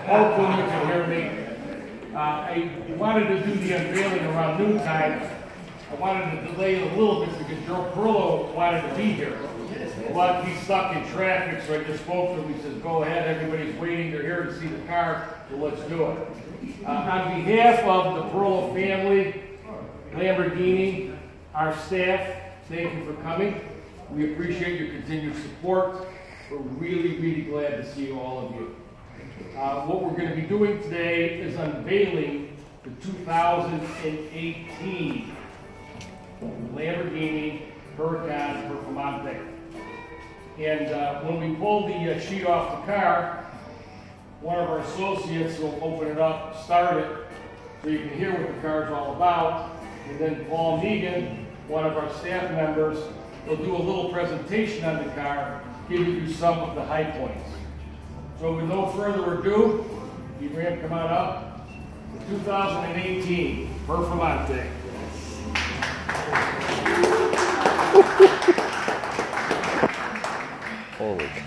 Hopefully you can hear me. I wanted to do the unveiling around noontime. I wanted to delay it a little bit because Joe Perillo wanted to be here. But he's stuck in traffic, so I just spoke to him. He says, go ahead, everybody's waiting. They're here to see the car, so let's do it. On behalf of the Perillo family, Lamborghini, our staff, thank you for coming. We appreciate your continued support. We're really, really glad to see all of you. What we're going to be doing today is unveiling the 2018 Lamborghini Huracan Performante. And when we pull the sheet off the car, one of our associates will open it up, start it, so you can hear what the car is all about. And then Paul Megan, one of our staff members, will do a little presentation on the car, giving you some of the high points. So with no further ado, Ibrahim, come on up. The 2018 Performante. Holy cow.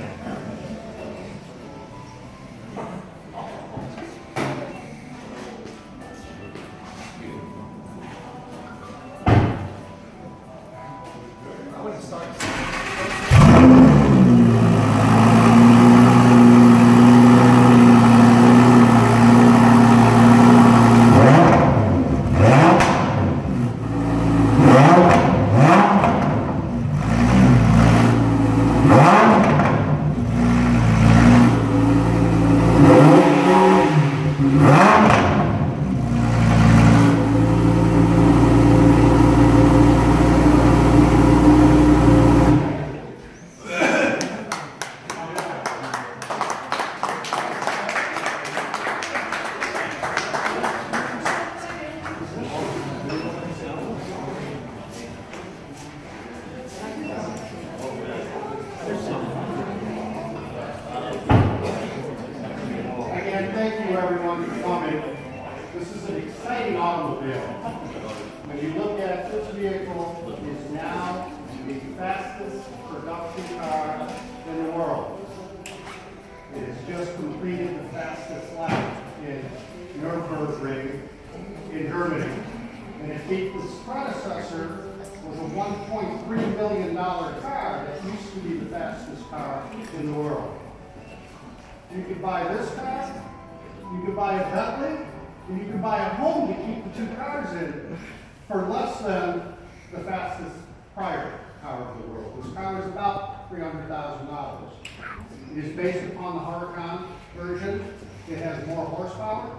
You could buy this car, you could buy a Bentley, and you could buy a home to keep the two cars in for less than the fastest prior car of the world. This car is about $300,000. It is based upon the Huracan version. It has more horsepower.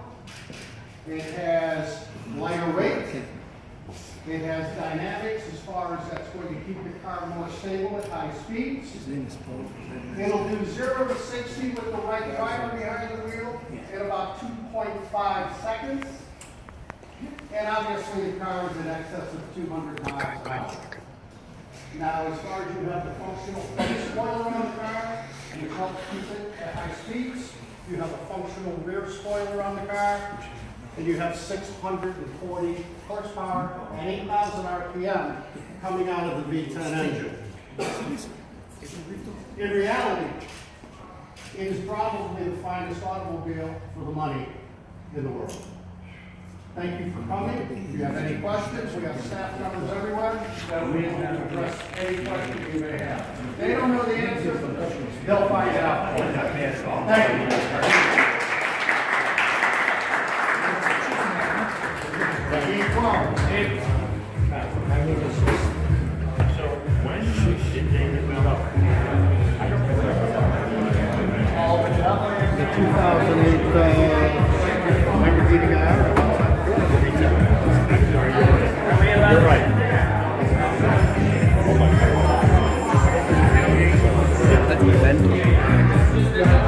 It has lighter weight. It has dynamics as far as that's going to keep the car more stable at high speeds. It'll do 0 to 60 with the right driver behind the wheel in about 2.5 seconds. And obviously the car is in excess of 200 miles an hour. Now, as far as you have the functional front spoiler on the car, which helps keep it at high speeds. You have a functional rear spoiler on the car. And you have 640 horsepower and 8,000 RPM coming out of the V10 engine. In reality, it is probably the finest automobile for the money in the world. Thank you for coming. If you have any questions, we have staff members everywhere that will be able to address any questions you may have. If they don't know the answer, they'll find out. Thank you. So when did they develop the 2008 Lamborghini Gallardo? You're right. That event.